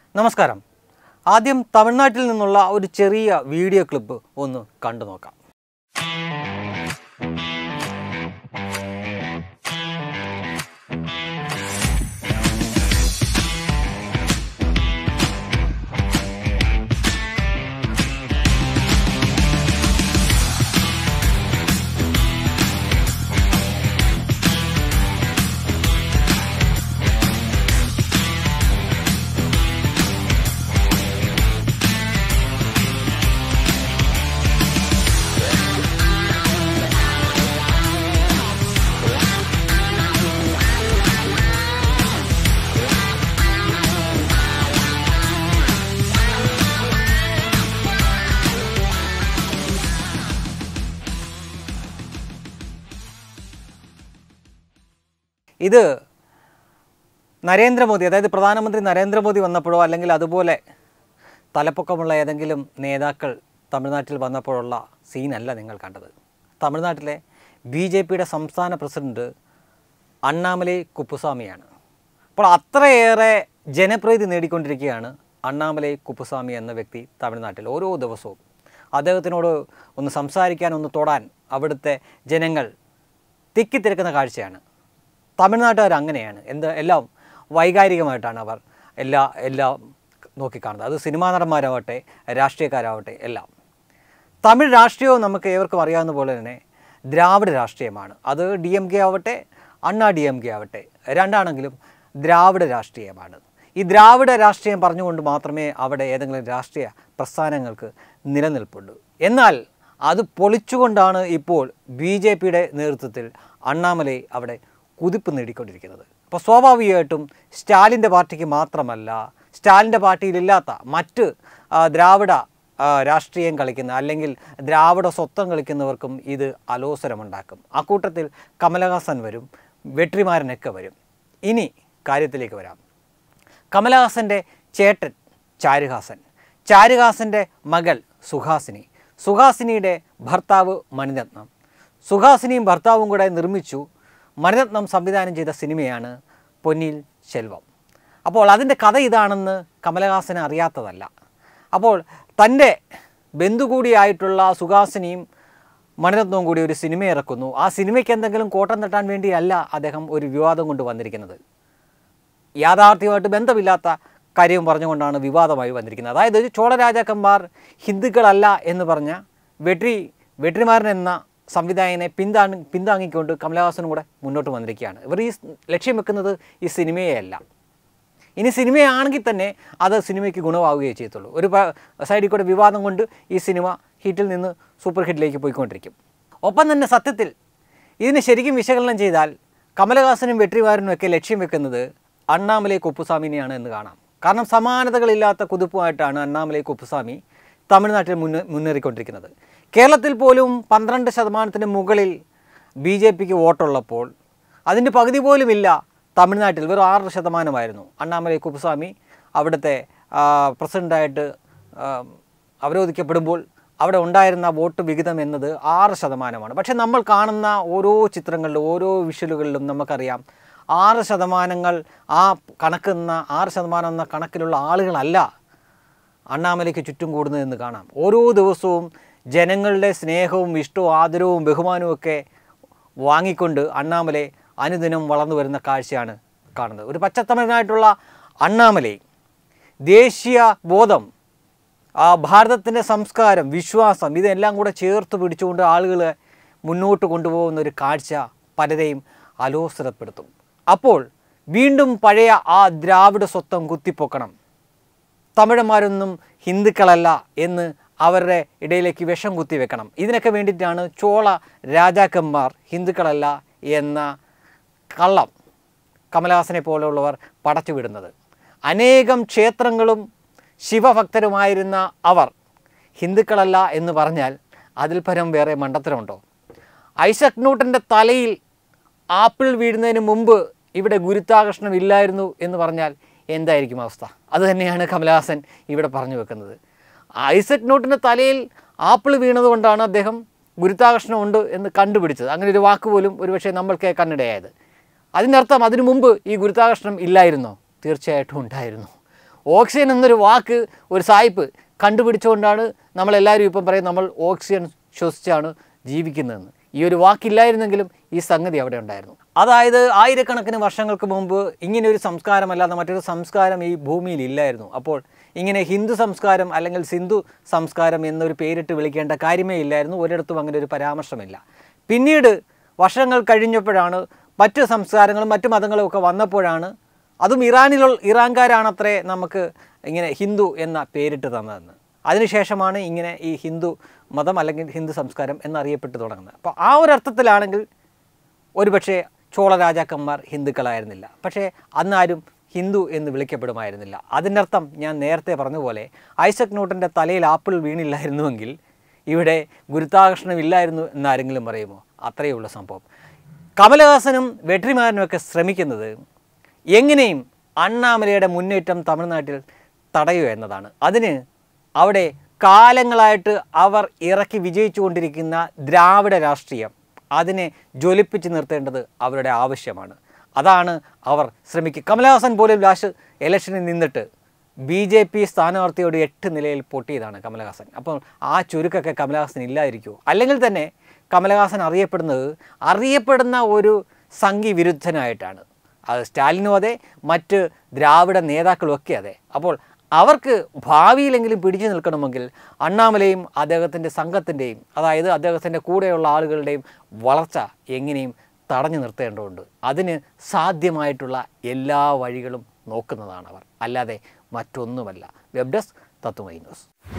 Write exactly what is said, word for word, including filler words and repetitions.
നമസ്കാരം. ആദ്യം തമിഴ്നാട്ടിൽ നിന്നുള്ള ഒരു ചെറിയ വീഡിയോ ക്ലിപ്പ് ഒന്ന് കണ്ടു നോക്കാം. ഇത് നരേന്ദ്രമോദി, അതായത് പ്രധാനമന്ത്രി നരേന്ദ്രമോദി വന്നപ്പോഴോ അല്ലെങ്കിൽ അതുപോലെ തലപ്പൊക്കമുള്ള ഏതെങ്കിലും നേതാക്കൾ തമിഴ്നാട്ടിൽ വന്നപ്പോഴുള്ള സീനല്ല നിങ്ങൾ കണ്ടത്. തമിഴ്നാട്ടിലെ ബി ജെ പിയുടെ സംസ്ഥാന പ്രസിഡന്റ് അണ്ണാമലൈ കുപ്പുസ്വാമിയാണ്. അപ്പോൾ അത്രയേറെ ജനപ്രീതി നേടിക്കൊണ്ടിരിക്കുകയാണ് അണ്ണാമലൈ കുപ്പുസ്വാമി എന്ന വ്യക്തി തമിഴ്നാട്ടിൽ. ഓരോ ദിവസവും അദ്ദേഹത്തിനോട് ഒന്ന് സംസാരിക്കാൻ, ഒന്ന് തൊടാൻ അവിടുത്തെ ജനങ്ങൾ തിക്കിത്തിരക്കുന്ന കാഴ്ചയാണ്. തമിഴ്നാട്ടുകാർ അങ്ങനെയാണ്. എന്ത് എല്ലാം വൈകാരികമായിട്ടാണ് അവർ എല്ലാ എല്ലാം നോക്കിക്കാണുന്നത്. അത് സിനിമാ നടന്മാരാവട്ടെ, രാഷ്ട്രീയക്കാരാവട്ടെ, എല്ലാം. തമിഴ് രാഷ്ട്രീയവും നമുക്ക് ഏവർക്കും അറിയാവുന്ന പോലെ തന്നെ ദ്രാവിഡ രാഷ്ട്രീയമാണ്. അത് ഡി എം കെ ആവട്ടെ, അണ്ണാ ഡി എം കെ ആവട്ടെ, രണ്ടാണെങ്കിലും ദ്രാവിഡ രാഷ്ട്രീയമാണ്. ഈ ദ്രാവിഡ രാഷ്ട്രീയം പറഞ്ഞുകൊണ്ട് മാത്രമേ അവിടെ ഏതെങ്കിലും രാഷ്ട്രീയ പ്രസ്ഥാനങ്ങൾക്ക് നിലനിൽപ്പുള്ളൂ. എന്നാൽ അത് പൊളിച്ചുകൊണ്ടാണ് ഇപ്പോൾ ബി ജെ പിയുടെ നേതൃത്വത്തിൽ അണ്ണാമലൈ അവിടെ കുതിപ്പ് നേടിക്കൊണ്ടിരിക്കുന്നത്. അപ്പോൾ സ്വാഭാവികമായിട്ടും സ്റ്റാലിൻ്റെ പാർട്ടിക്ക് മാത്രമല്ല, സ്റ്റാലിൻ്റെ പാർട്ടിയിലില്ലാത്ത മറ്റ് ദ്രാവിഡ രാഷ്ട്രീയം കളിക്കുന്ന അല്ലെങ്കിൽ ദ്രാവിഡ സ്വത്വം കളിക്കുന്നവർക്കും ഇത് അലോസരമുണ്ടാക്കും. അക്കൂട്ടത്തിൽ കമലഹാസൻ വരും, വെട്രിമാരനൊക്കെ വരും. ഇനി കാര്യത്തിലേക്ക് വരാം. കമലഹാസൻ്റെ ചേട്ടൻ ചാരുഹാസൻ, ചാരുഹാസൻ്റെ മകൾ സുഹാസിനി, സുഹാസിനിയുടെ ഭർത്താവ് മണിരത്നം, സുഹാസിനിയും ഭർത്താവും കൂടെ നിർമ്മിച്ചു മണിരത്നം സംവിധാനം ചെയ്ത സിനിമയാണ് പൊന്നിയിൽ സെൽവം. അപ്പോൾ അതിൻ്റെ കഥ ഇതാണെന്ന് കമലഹാസന് അറിയാത്തതല്ല. അപ്പോൾ തൻ്റെ ബന്ധു കൂടിയായിട്ടുള്ള സുഹാസിനിയും മണിരത്നവും കൂടി ഒരു സിനിമ ഇറക്കുന്നു. ആ സിനിമയ്ക്ക് എന്തെങ്കിലും കോട്ടം തട്ടാൻ വേണ്ടിയല്ല അദ്ദേഹം ഒരു വിവാദം കൊണ്ട് വന്നിരിക്കുന്നത്. യാഥാർത്ഥ്യമായിട്ട് ബന്ധമില്ലാത്ത കാര്യം പറഞ്ഞുകൊണ്ടാണ് വിവാദമായി വന്നിരിക്കുന്നത്. അതായത് ചോള രാജാക്കന്മാർ ഹിന്ദുക്കളല്ല എന്ന് പറഞ്ഞ വെട്രി വെട്രിമാരൻ എന്ന സംവിധായകനെ പിന്താങ്ങി പിന്താങ്ങിക്കൊണ്ട് കമലഹാസനും കൂടെ മുന്നോട്ട് വന്നിരിക്കുകയാണ്. ഇവർ ഈ ലക്ഷ്യം വെക്കുന്നത് ഈ സിനിമയെയല്ല. ഇനി സിനിമയാണെങ്കിൽ തന്നെ അത് സിനിമയ്ക്ക് ഗുണമാവുകയേ ചെയ്യത്തുള്ളൂ. ഒരു സൈഡിൽ കൂടെ വിവാദം കൊണ്ട് ഈ സിനിമ ഹിറ്റിൽ നിന്ന് സൂപ്പർ ഹിറ്റിലേക്ക് പോയിക്കൊണ്ടിരിക്കും. ഒപ്പം തന്നെ സത്യത്തിൽ ഇതിനെ ശരിക്കും വിശകലനം ചെയ്താൽ കമലഹാസനും വെട്രിമാരനും ഒക്കെ ലക്ഷ്യം വെക്കുന്നത് അണ്ണാമലൈ കുപ്പുസ്വാമിനെയാണ് എന്ന് കാണാം. കാരണം സമാനതകളില്ലാത്ത കുതിപ്പുമായിട്ടാണ് അണ്ണാമലൈ കുപ്പുസ്വാമി തമിഴ്നാട്ടിൽ മുന്നേ മുന്നേറിക്കൊണ്ടിരിക്കുന്നത്. കേരളത്തിൽ പോലും പന്ത്രണ്ട് ശതമാനത്തിന് മുകളിൽ ബി ജെ പിക്ക് വോട്ടുള്ളപ്പോൾ അതിൻ്റെ പകുതി പോലും ഇല്ല തമിഴ്നാട്ടിൽ. വെറും ആറ് ശതമാനമായിരുന്നു. അണ്ണാമലൈ കുപ്പുസ്വാമി അവിടുത്തെ പ്രസിഡൻ്റായിട്ട് അവരോധിക്കപ്പെടുമ്പോൾ അവിടെ ഉണ്ടായിരുന്ന വോട്ട് വിഹിതം എന്നത് ആറ് ശതമാനമാണ്. പക്ഷേ നമ്മൾ കാണുന്ന ഓരോ ചിത്രങ്ങളിലും ഓരോ വിഷ്വലുകളിലും നമുക്കറിയാം ആറ് ശതമാനങ്ങൾ ആ കണക്കെന്ന ആറ് ശതമാനം എന്ന കണക്കിലുള്ള ആളുകളല്ല അണ്ണാമലയ്ക്ക് ചുറ്റും കൂടുന്നതെന്ന് കാണാം. ഓരോ ദിവസവും ജനങ്ങളുടെ സ്നേഹവും ഇഷ്ടവും ആദരവും ബഹുമാനവും ഒക്കെ വാങ്ങിക്കൊണ്ട് അണ്ണാമലൈ അനുദിനം വളർന്നു വരുന്ന കാഴ്ചയാണ് കാണുന്നത്. ഒരു പച്ചത്തമിഴനായിട്ടുള്ള അണ്ണാമലൈ ദേശീയ ബോധം, ആ ഭാരതത്തിൻ്റെ സംസ്കാരം, വിശ്വാസം ഇതെല്ലാം കൂടെ ചേർത്ത് പിടിച്ചുകൊണ്ട് ആളുകളെ മുന്നോട്ട് കൊണ്ടുപോകുന്ന ഒരു കാഴ്ച പലരെയും അലോസരപ്പെടുത്തും. അപ്പോൾ വീണ്ടും പഴയ ആ ദ്രാവിഡ സ്വത്വം കുത്തിപ്പൊക്കണം, തമിഴന്മാരൊന്നും ഹിന്ദുക്കളല്ല എന്ന് അവരുടെ ഇടയിലേക്ക് വിഷം കുത്തിവെക്കണം. ഇതിനൊക്കെ വേണ്ടിയിട്ടാണ് ചോള രാജാക്കന്മാർ ഹിന്ദുക്കളല്ല എന്ന കള്ളം കമലഹാസനെ പോലെയുള്ളവർ പടച്ചുവിടുന്നത്. അനേകം ക്ഷേത്രങ്ങളും ശിവഭക്തരുമായിരുന്ന അവർ ഹിന്ദുക്കളല്ല എന്ന് പറഞ്ഞാൽ അതിൽ പരം വേറെ മണ്ടത്തരമുണ്ടോ? ഐസക് ന്യൂട്ടൻ്റെ തലയിൽ ആപ്പിൾ വീഴുന്നതിന് മുമ്പ് ഇവിടെ ഗുരുത്വാകർഷണം ഇല്ലായിരുന്നു എന്ന് പറഞ്ഞാൽ എന്തായിരിക്കും അവസ്ഥ? അതുതന്നെയാണ് കമലഹാസൻ ഇവിടെ പറഞ്ഞു വെക്കുന്നത്. ഐസക് ന്യൂട്ടൻ്റെ തലയിൽ ആപ്പിൾ വീണതുകൊണ്ടാണ് അദ്ദേഹം ഗുരുത്വാകർഷണം ഉണ്ട് എന്ന് കണ്ടുപിടിച്ചത്. അങ്ങനെ ഒരു വാക്ക് പോലും ഒരുപക്ഷെ നമ്മൾ കേൾക്കാനിടയായത്. അതിനർത്ഥം അതിനു മുമ്പ് ഈ ഗുരുത്വാകർഷണം ഇല്ലായിരുന്നോ? തീർച്ചയായിട്ടും ഉണ്ടായിരുന്നു. ഓക്സിജൻ എന്നൊരു വാക്ക് ഒരു സായിപ്പ് കണ്ടുപിടിച്ചുകൊണ്ടാണ് നമ്മളെല്ലാവരും ഇപ്പം പറയും നമ്മൾ ഓക്സിജൻ ശ്വസിച്ചാണ് ജീവിക്കുന്നതെന്ന്. ഈ ഒരു വാക്കില്ലായിരുന്നെങ്കിലും ഈ സംഗതി അവിടെ ഉണ്ടായിരുന്നു. അതായത് ആയിരക്കണക്കിന് വർഷങ്ങൾക്ക് മുമ്പ് ഇങ്ങനെ ഒരു സംസ്കാരമല്ലാതെ മറ്റൊരു സംസ്കാരം ഈ ഭൂമിയിൽ ഇല്ലായിരുന്നു. അപ്പോൾ ഇങ്ങനെ ഹിന്ദു സംസ്കാരം അല്ലെങ്കിൽ സിന്ധു സംസ്കാരം എന്നൊരു പേരിട്ട് വിളിക്കേണ്ട കാര്യമേ ഇല്ലായിരുന്നു. ഒരിടത്തും അങ്ങനെ ഒരു പരാമർശമില്ല. പിന്നീട് വർഷങ്ങൾ കഴിഞ്ഞപ്പോഴാണ് മറ്റ് സംസ്കാരങ്ങളും മറ്റു മതങ്ങളും ഒക്കെ വന്നപ്പോഴാണ്, അതും ഇറാനിലുള്ള ഇറാൻകാരാണത്രേ നമുക്ക് ഇങ്ങനെ ഹിന്ദു എന്ന പേരിട്ട് തന്നതെന്ന്. അതിനുശേഷമാണ് ഇങ്ങനെ ഈ ഹിന്ദു മതം അല്ലെങ്കിൽ ഹിന്ദു സംസ്കാരം എന്നറിയപ്പെട്ടു തുടങ്ങുന്നത്. അപ്പോൾ ആ ഒരർത്ഥത്തിലാണെങ്കിൽ ഒരുപക്ഷെ ചോള രാജാക്കന്മാർ ഹിന്ദുക്കളായിരുന്നില്ല, പക്ഷേ അന്നാരും ഹിന്ദു എന്ന് വിളിക്കപ്പെടുമായിരുന്നില്ല. അതിൻ്റെ അർത്ഥം ഞാൻ നേരത്തെ പറഞ്ഞ പോലെ ഐസക് ന്യൂട്ടൻ്റെ തലയിൽ ആപ്പിൾ വീണില്ലായിരുന്നുവെങ്കിൽ ഇവിടെ ഗുരുത്വാകർഷണമില്ലായിരുന്നു എന്നാരെങ്കിലും പറയുമോ? അത്രയേ ഉള്ള സംഭവം. കമലഹാസനും വെട്രിമാരനുമൊക്കെ ശ്രമിക്കുന്നത് എങ്ങനെയും അണ്ണാമലയുടെ മുന്നേറ്റം തമിഴ്നാട്ടിൽ തടയുക എന്നതാണ്. അതിന് അവിടെ കാലങ്ങളായിട്ട് അവർ ഇറക്കി വിജയിച്ചു കൊണ്ടിരിക്കുന്ന ദ്രാവിഡ രാഷ്ട്രീയം, അതിനെ ജ്വലിപ്പിച്ച് നിർത്തേണ്ടത് അവരുടെ ആവശ്യമാണ്. അതാണ് അവർ ശ്രമിക്കുക. കമലഹാസൻ പോലും ലാസ്റ്റ് ഇലക്ഷനിൽ നിന്നിട്ട് ബി ജെ പി സ്ഥാനാർത്ഥിയോട് എട്ട് നിലയിൽ പൊട്ടിയതാണ് കമലഹാസൻ. അപ്പോൾ ആ ചുരുക്കൊക്കെ കമലഹാസൻ ഇല്ലാതിരിക്കുമോ? അല്ലെങ്കിൽ തന്നെ കമലഹാസൻ അറിയപ്പെടുന്നത് അറിയപ്പെടുന്ന ഒരു സംഘി വിരുദ്ധനായിട്ടാണ്. അത് സ്റ്റാലിനും അതെ, മറ്റ് ദ്രാവിഡ നേതാക്കളും ഒക്കെ അതെ. അപ്പോൾ അവർക്ക് ഭാവിയിലെങ്കിലും പിടിച്ചു നിൽക്കണമെങ്കിൽ അണ്ണാമലയും അദ്ദേഹത്തിൻ്റെ സംഘത്തിൻ്റെയും, അതായത് അദ്ദേഹത്തിൻ്റെ കൂടെയുള്ള ആളുകളുടെയും വളർച്ച എങ്ങനെയും തടഞ്ഞു നിർത്തേണ്ടതുണ്ട്. അതിന് സാധ്യമായിട്ടുള്ള എല്ലാ വഴികളും നോക്കുന്നതാണ് അവർ, അല്ലാതെ മറ്റൊന്നുമല്ല. Web desk Tatwamayi news.